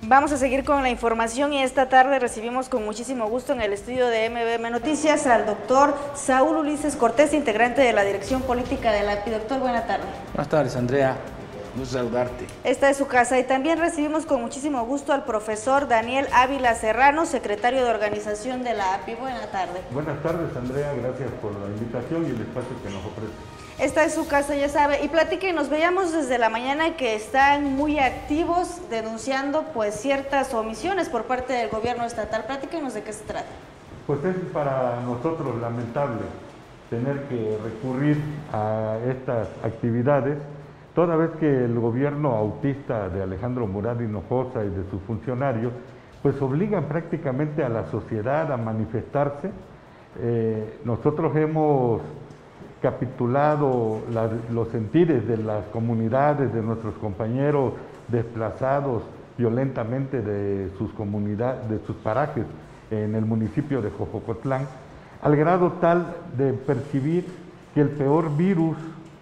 Vamos a seguir con la información y esta tarde recibimos con muchísimo gusto en el estudio de MBM Noticias al doctor Saúl Ulises Cortés, integrante de la Dirección Política de la API. Doctor, buena tarde. Buenas tardes, Andrea. Gusto saludarte. Esta es su casa y también recibimos con muchísimo gusto al profesor Daniel Ávila Serrano, secretario de organización de la API. Buena tarde. Buenas tardes, Andrea. Gracias por la invitación y el espacio que nos ofrece. Esta es su casa, ya sabe, y platíquenos, veíamos desde la mañana que están muy activos denunciando pues ciertas omisiones por parte del gobierno estatal. Platíquenos de qué se trata. Pues es para nosotros lamentable tener que recurrir a estas actividades, toda vez que el gobierno autista de Alejandro Murat Hinojosa y de sus funcionarios pues obligan prácticamente a la sociedad a manifestarse. Nosotros hemos capitulado los sentires de las comunidades, de nuestros compañeros desplazados violentamente de sus comunidades, de sus parajes en el municipio de Jojocotlán, al grado tal de percibir que el peor virus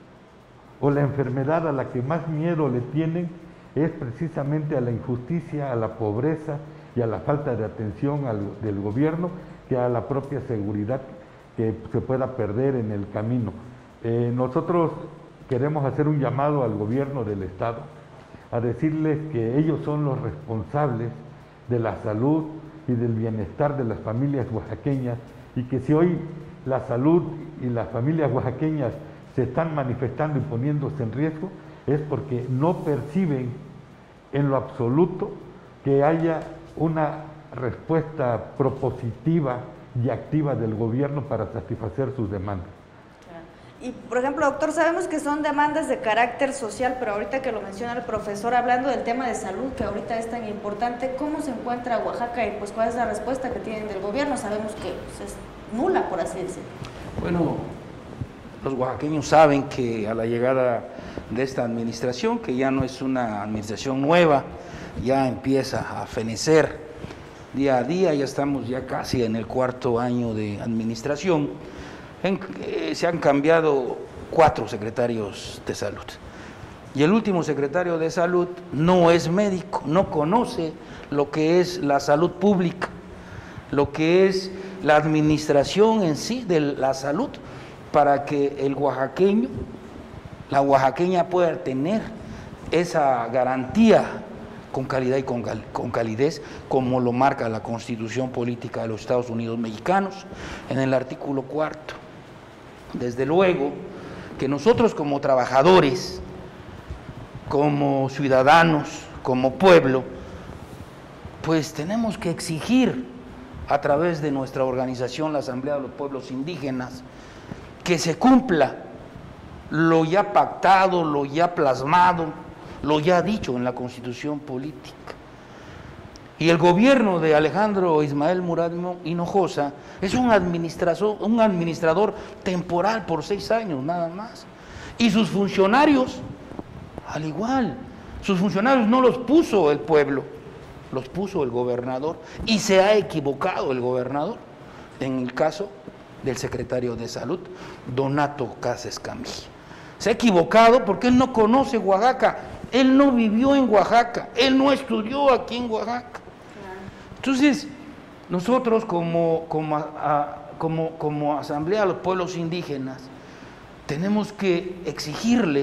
o la enfermedad a la que más miedo le tienen es precisamente a la injusticia, a la pobreza y a la falta de atención del gobierno, que a la propia seguridad que se pueda perder en el camino. Nosotros queremos hacer un llamado al gobierno del Estado a decirles que ellos son los responsables de la salud y del bienestar de las familias oaxaqueñas, y que si hoy la salud y las familias oaxaqueñas se están manifestando y poniéndose en riesgo, es porque no perciben en lo absoluto que haya una respuesta propositiva y activa del gobierno para satisfacer sus demandas. Y, por ejemplo, doctor, sabemos que son demandas de carácter social, pero ahorita que lo menciona el profesor, hablando del tema de salud, que ahorita es tan importante, ¿cómo se encuentra Oaxaca y pues cuál es la respuesta que tienen del gobierno? Sabemos que pues, es nula, por así decirlo. Bueno, los oaxaqueños saben que a la llegada de esta administración, que ya no es una administración nueva, ya empieza a fenecer día a día, ya estamos ya casi en el cuarto año de administración. Se han cambiado 4 secretarios de salud. Y el último secretario de salud no es médico, no conoce lo que es la salud pública, lo que es la administración en sí de la salud, para que el oaxaqueño, la oaxaqueña pueda tener esa garantía con calidad y con calidez, como lo marca la Constitución Política de los Estados Unidos Mexicanos en el artículo 4. Desde luego que nosotros como trabajadores, como ciudadanos, como pueblo, pues tenemos que exigir a través de nuestra organización, la Asamblea de los Pueblos Indígenas, que se cumpla lo ya pactado, lo ya plasmado, lo ya dicho en la Constitución Política. Y el gobierno de Alejandro Ismael Murat Hinojosa es un administrador temporal por 6 años nada más. Y sus funcionarios, al igual, sus funcionarios no los puso el pueblo, los puso el gobernador, y se ha equivocado el gobernador en el caso del secretario de Salud, Donato Casas Camilla. Se ha equivocado porque él no conoce Oaxaca, él no vivió en Oaxaca, él no estudió aquí en Oaxaca. Entonces, nosotros como Asamblea de los Pueblos Indígenas tenemos que exigirle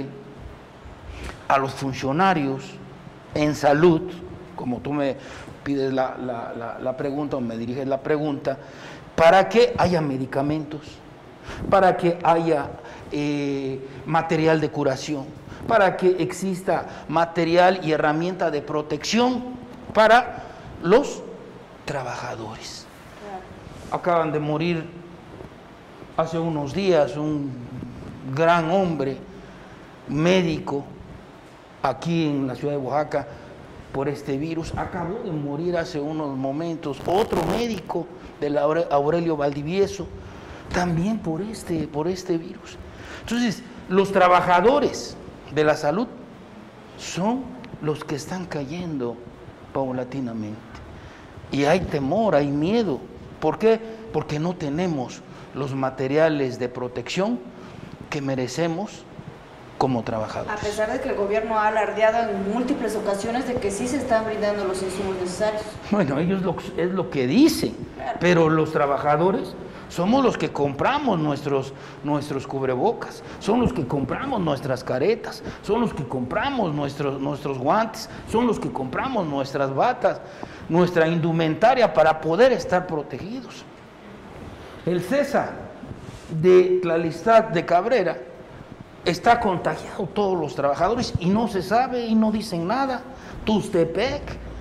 a los funcionarios en salud, como tú me pides la pregunta o me diriges la pregunta, para que haya medicamentos, para que haya material de curación, para que exista material y herramienta de protección para los trabajadores. Acaban de morir hace unos días un gran hombre, médico, aquí en la ciudad de Oaxaca, por este virus. Acabó de morir hace unos momentos otro médico del Aurelio Valdivieso, también por este virus. Entonces, los trabajadores de la salud son los que están cayendo paulatinamente. Y hay temor, hay miedo. ¿Por qué? Porque no tenemos los materiales de protección que merecemos como trabajadores. A pesar de que el gobierno ha alardeado en múltiples ocasiones de que sí se están brindando los insumos necesarios. Bueno, ellos es lo que dicen, claro, pero los trabajadores somos los que compramos nuestros cubrebocas, son los que compramos nuestras caretas, son los que compramos nuestros guantes, son los que compramos nuestras batas, nuestra indumentaria para poder estar protegidos. El César de Tlalistán de Cabrera está contagiado todos los trabajadores y no se sabe y no dicen nada. Tustepec,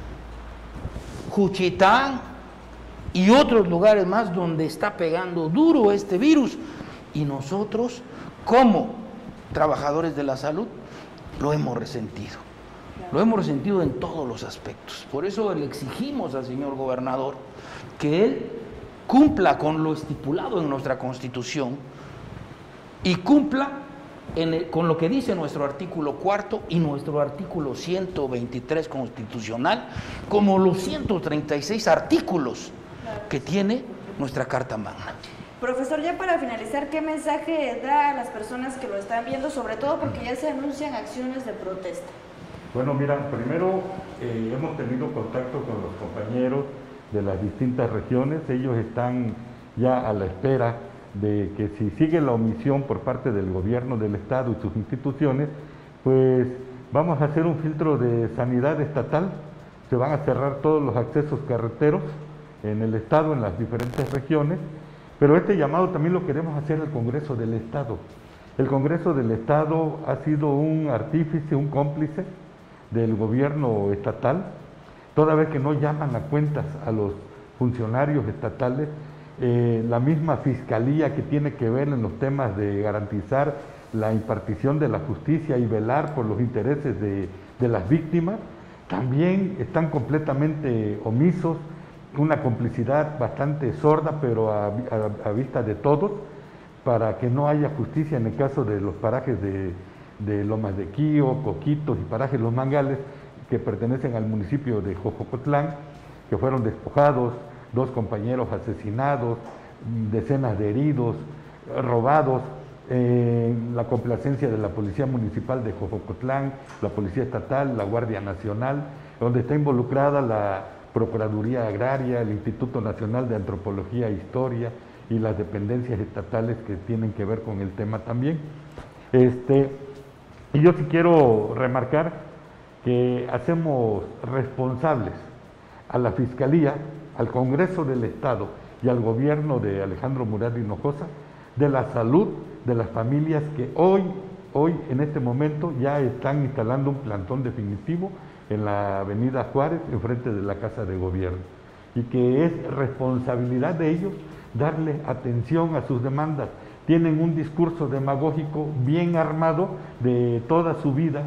Juchitán y otros lugares más donde está pegando duro este virus. Y nosotros, como trabajadores de la salud, lo hemos resentido. Lo hemos resentido en todos los aspectos. Por eso le exigimos al señor gobernador que él cumpla con lo estipulado en nuestra Constitución y cumpla con lo que dice nuestro artículo 4 y nuestro artículo 123 constitucional, como los 136 artículos que tiene nuestra Carta Magna. Profesor, ya para finalizar, ¿qué mensaje da a las personas que lo están viendo, sobre todo porque ya se anuncian acciones de protesta? Bueno, mira, primero hemos tenido contacto con los compañeros de las distintas regiones. Ellos están ya a la espera de que si sigue la omisión por parte del gobierno del Estado y sus instituciones, pues vamos a hacer un filtro de sanidad estatal. Se van a cerrar todos los accesos carreteros en el Estado, en las diferentes regiones, pero este llamado también lo queremos hacer al Congreso del Estado. El Congreso del Estado ha sido un artífice, un cómplice del gobierno estatal, toda vez que no llaman a cuentas a los funcionarios estatales. La misma fiscalía que tiene que ver en los temas de garantizar la impartición de la justicia y velar por los intereses de las víctimas, también están completamente omisos, una complicidad bastante sorda, pero a vista de todos, para que no haya justicia en el caso de los parajes de Lomas de Quío, Coquitos y parajes Los Mangales, que pertenecen al municipio de Jojocotlán, que fueron despojados, 2 compañeros asesinados, decenas de heridos, robados, la complacencia de la Policía Municipal de Jojocotlán, la Policía Estatal, la Guardia Nacional, donde está involucrada la Procuraduría Agraria, el Instituto Nacional de Antropología e Historia y las dependencias estatales que tienen que ver con el tema también. Y yo sí quiero remarcar que hacemos responsables a la Fiscalía, al Congreso del Estado y al gobierno de Alejandro Murat Hinojosa de la salud de las familias que hoy en este momento ya están instalando un plantón definitivo en la avenida Juárez, enfrente de la Casa de Gobierno, y que es responsabilidad de ellos darle atención a sus demandas. Tienen un discurso demagógico bien armado de toda su vida,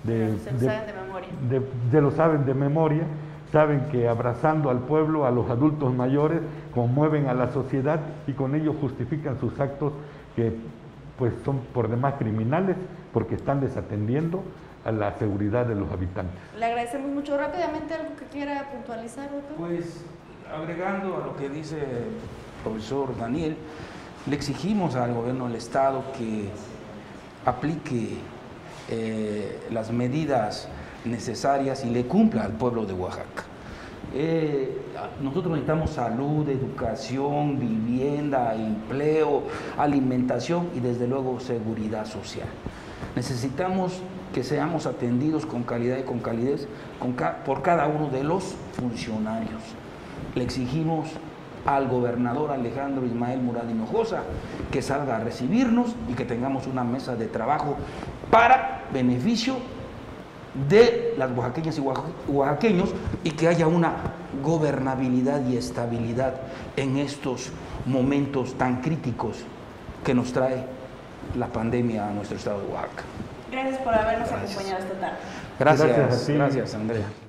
se lo saben de memoria, saben que abrazando al pueblo, a los adultos mayores, conmueven a la sociedad y con ello justifican sus actos que pues son por demás criminales porque están desatendiendo a la seguridad de los habitantes. Le agradecemos mucho. Rápidamente, algo que quiera puntualizar, doctor. Pues agregando a lo que dice el profesor Daniel, le exigimos al gobierno del Estado que aplique las medidas necesarias y le cumpla al pueblo de Oaxaca. Nosotros necesitamos salud, educación, vivienda, empleo, alimentación y desde luego seguridad social. Necesitamos que seamos atendidos con calidad y con calidez por cada uno de los funcionarios. Le exigimos al gobernador Alejandro Ismael Murat Hinojosa que salga a recibirnos y que tengamos una mesa de trabajo para beneficio de las oaxaqueñas y oaxaqueños y que haya una gobernabilidad y estabilidad en estos momentos tan críticos que nos trae la pandemia a nuestro estado de Oaxaca. Gracias por habernos acompañado esta tarde. Gracias, Andrea.